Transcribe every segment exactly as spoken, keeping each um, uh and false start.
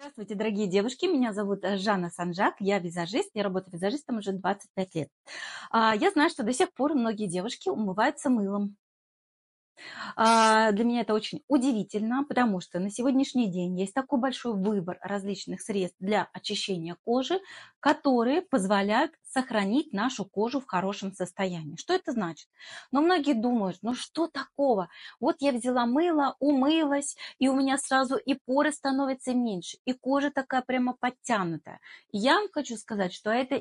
Здравствуйте, дорогие девушки! Меня зовут э, Жанна Санжак, я визажист, я работаю визажистом уже двадцать пять лет. А, Я знаю, что до сих пор многие девушки умываются мылом. А, Для меня это очень удивительно, потому что на сегодняшний день есть такой большой выбор различных средств для очищения кожи, которые позволяют сохранить нашу кожу в хорошем состоянии. Что это значит? Но многие думают, ну что такого? Вот я взяла мыло, умылась, и у меня сразу и поры становятся меньше, и кожа такая прямо подтянутая. Я вам хочу сказать, что это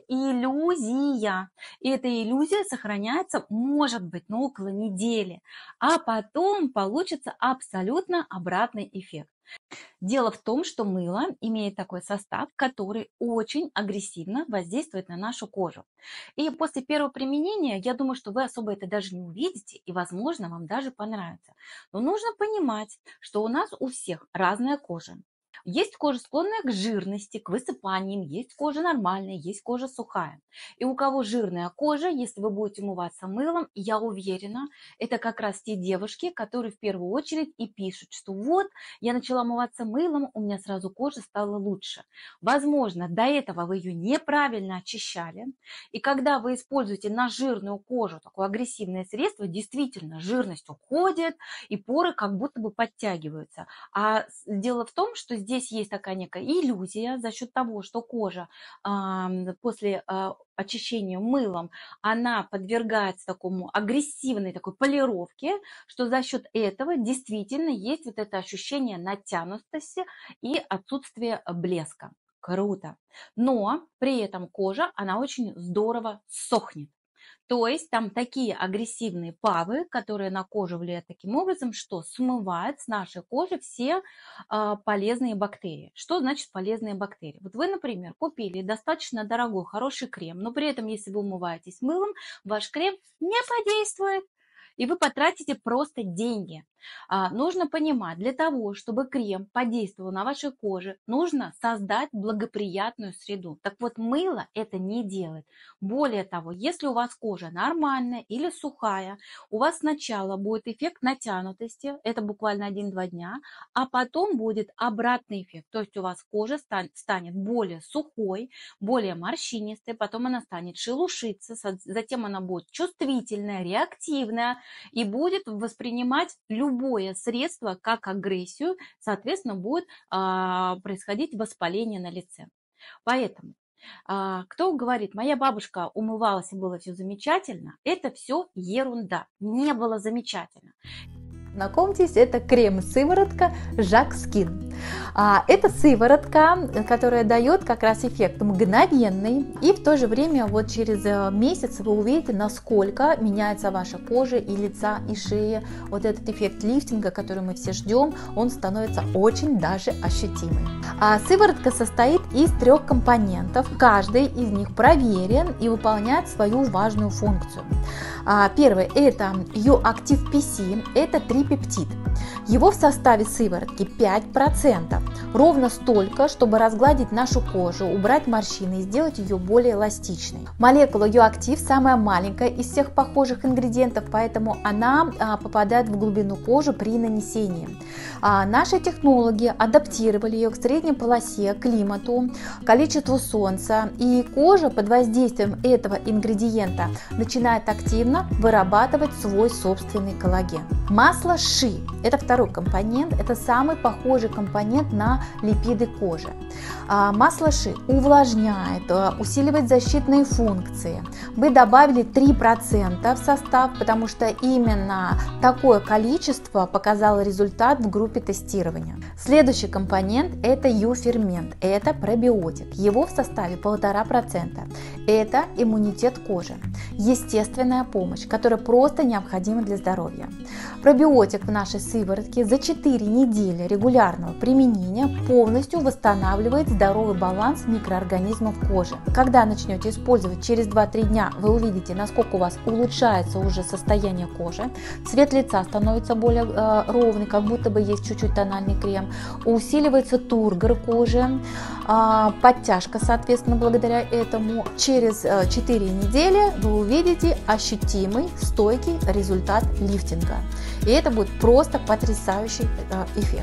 иллюзия. И эта иллюзия сохраняется, может быть, ну, около недели. А потом получится абсолютно обратный эффект. Дело в том, что мыло имеет такой состав, который очень агрессивно воздействует на нашу кожу. И после первого применения, я думаю, что вы особо это даже не увидите, и, возможно, вам даже понравится. Но нужно понимать, что у нас у всех разная кожа. Есть кожа, склонная к жирности, к высыпаниям, есть кожа нормальная, есть кожа сухая. И у кого жирная кожа, если вы будете умываться мылом, я уверена, это как раз те девушки, которые в первую очередь и пишут, что вот, я начала умываться мылом, у меня сразу кожа стала лучше. Возможно, до этого вы ее неправильно очищали, и когда вы используете на жирную кожу такое агрессивное средство, действительно жирность уходит, и поры как будто бы подтягиваются. А дело в том, что здесь есть такая некая иллюзия за счет того, что кожа а, после а, очищения мылом, она подвергается такому агрессивной такой полировке, что за счет этого действительно есть вот это ощущение натянутости и отсутствие блеска. Круто. Но при этом кожа, она очень здорово сохнет. То есть там такие агрессивные павы, которые на кожу влияют таким образом, что смывают с нашей кожи все а, полезные бактерии. Что значит полезные бактерии? Вот вы, например, купили достаточно дорогой, хороший крем, но при этом, если вы умываетесь мылом, ваш крем не подействует, и вы потратите просто деньги. А, нужно понимать, для того, чтобы крем подействовал на вашей коже, нужно создать благоприятную среду. Так вот, мыло это не делает. Более того, если у вас кожа нормальная или сухая, у вас сначала будет эффект натянутости, это буквально один-два дня, а потом будет обратный эффект. То есть у вас кожа станет более сухой, более морщинистой, потом она станет шелушиться, затем она будет чувствительная, реактивная и будет воспринимать любые любое средство как агрессию, соответственно, будет а, происходить воспаление на лице. Поэтому, а, кто говорит, моя бабушка умывалась и было все замечательно, это все ерунда, не было замечательно. Знакомьтесь, это крем-сыворотка Жак Скин. Это сыворотка, которая дает как раз эффект мгновенный, и в то же время вот через месяц вы увидите, насколько меняется ваша кожа и лица, и шея. Вот этот эффект лифтинга, который мы все ждем, он становится очень даже ощутимый. А сыворотка состоит из трех компонентов, каждый из них проверен и выполняет свою важную функцию. Первый – это Юактив пи си, это трипептид. Его в составе сыворотки пять процентов, ровно столько, чтобы разгладить нашу кожу, убрать морщины и сделать ее более эластичной. Молекула Юактив самая маленькая из всех похожих ингредиентов, поэтому она а, попадает в глубину кожи при нанесении. А, наши технологи адаптировали ее к средней полосе, климату, количеству солнца, и кожа под воздействием этого ингредиента начинает активно вырабатывать свой собственный коллаген. Масло ши – это второй компонент, это самый похожий компонент на липиды кожи. Масло ши увлажняет, усиливает защитные функции. Мы добавили три процента в состав, потому что именно такое количество показало результат в группе тестирования. Следующий компонент – это Ю-фермент, это пробиотик. Его в составе полтора процента. Это иммунитет кожи, естественная помощь, которая просто необходима для здоровья. Пробиотик в нашей сыворотке за четыре недели регулярного применения полностью восстанавливает здоровый баланс микроорганизмов кожи. Когда начнете использовать через два-три дня, вы увидите, насколько у вас улучшается уже состояние кожи, цвет лица становится более э, ровный, как будто бы есть чуть-чуть тональный крем, усиливается тургор кожи, э, подтяжка, соответственно, благодаря этому. Через э, четыре недели вы увидите ощутимый, стойкий результат лифтинга. И это будет просто потрясающий э, эффект.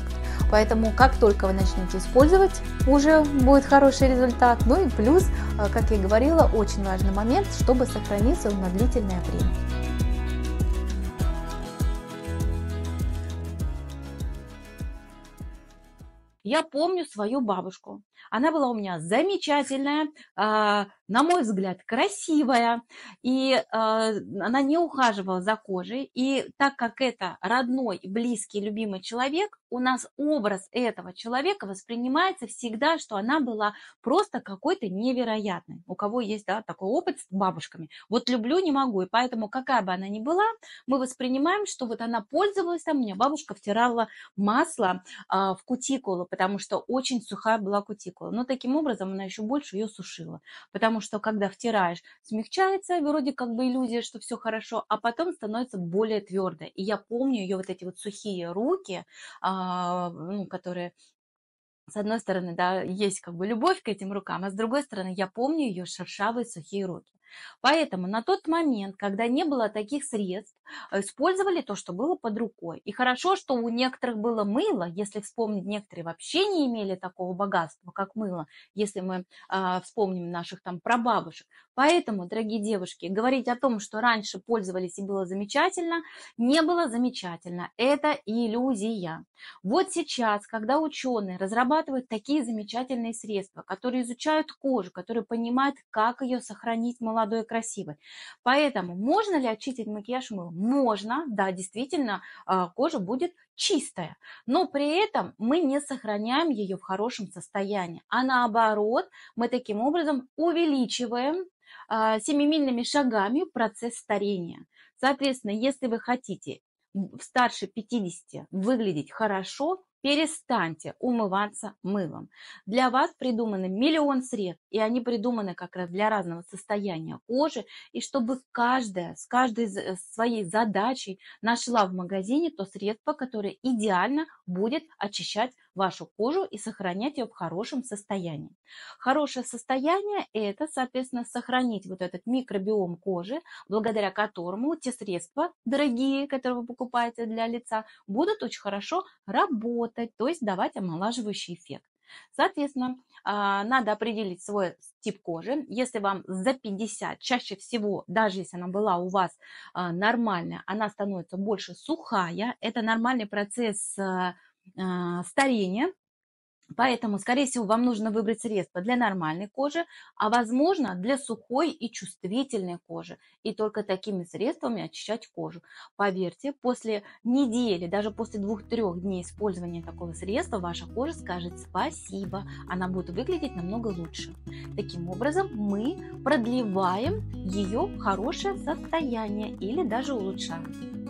Поэтому как только вы начнете использовать, уже будет хороший результат. Ну и плюс, как я говорила, очень важный момент, чтобы сохраниться он на длительное время. Я помню свою бабушку. Она была у меня замечательная, а, на мой взгляд, красивая, и а, она не ухаживала за кожей. И так как это родной, близкий, любимый человек, у нас образ этого человека воспринимается всегда, что она была просто какой-то невероятной. У кого есть, да, такой опыт с бабушками. Вот люблю, не могу, и поэтому, какая бы она ни была, мы воспринимаем, что вот она пользовалась, там, у меня бабушка втирала масло а, в кутикулу, потому что очень сухая была кутикула. Но таким образом она еще больше ее сушила. Потому что когда втираешь, смягчается, вроде как бы иллюзия, что все хорошо, а потом становится более твердой. И я помню ее вот эти вот сухие руки, а, ну, которые... С одной стороны, да, есть как бы любовь к этим рукам, а с другой стороны, я помню ее шершавые сухие руки. Поэтому на тот момент, когда не было таких средств, использовали то, что было под рукой. И хорошо, что у некоторых было мыло, если вспомнить, некоторые вообще не имели такого богатства, как мыло, если мы а, вспомним наших там прабабушек. Поэтому, дорогие девушки, говорить о том, что раньше пользовались и было замечательно, не было замечательно. Это иллюзия. Вот сейчас, когда ученые разрабатывают такие замечательные средства, которые изучают кожу, которые понимают, как ее сохранить молодой и красивой. Поэтому можно ли очистить макияж мылом? Можно, да, действительно, кожа будет чистая, но при этом мы не сохраняем ее в хорошем состоянии, а наоборот, мы таким образом увеличиваем семимильными шагами процесс старения. Соответственно, если вы хотите старше пятидесяти выглядеть хорошо, перестаньте умываться мылом. Для вас придуманы миллион средств, и они придуманы как раз для разного состояния кожи, и чтобы каждая с каждой своей задачей нашла в магазине то средство, которое идеально будет очищать вашу кожу и сохранять ее в хорошем состоянии. Хорошее состояние – это, соответственно, сохранить вот этот микробиом кожи, благодаря которому те средства дорогие, которые вы покупаете для лица, будут очень хорошо работать, то есть давать омолаживающий эффект. Соответственно, надо определить свой тип кожи. Если вам за пятьдесят, чаще всего, даже если она была у вас нормальная, она становится больше сухая. Это нормальный процесс старения. Поэтому, скорее всего, вам нужно выбрать средство для нормальной кожи, а возможно для сухой и чувствительной кожи. И только такими средствами очищать кожу. Поверьте, после недели, даже после двух-трех дней использования такого средства, ваша кожа скажет спасибо, она будет выглядеть намного лучше. Таким образом, мы продлеваем ее хорошее состояние или даже улучшаем.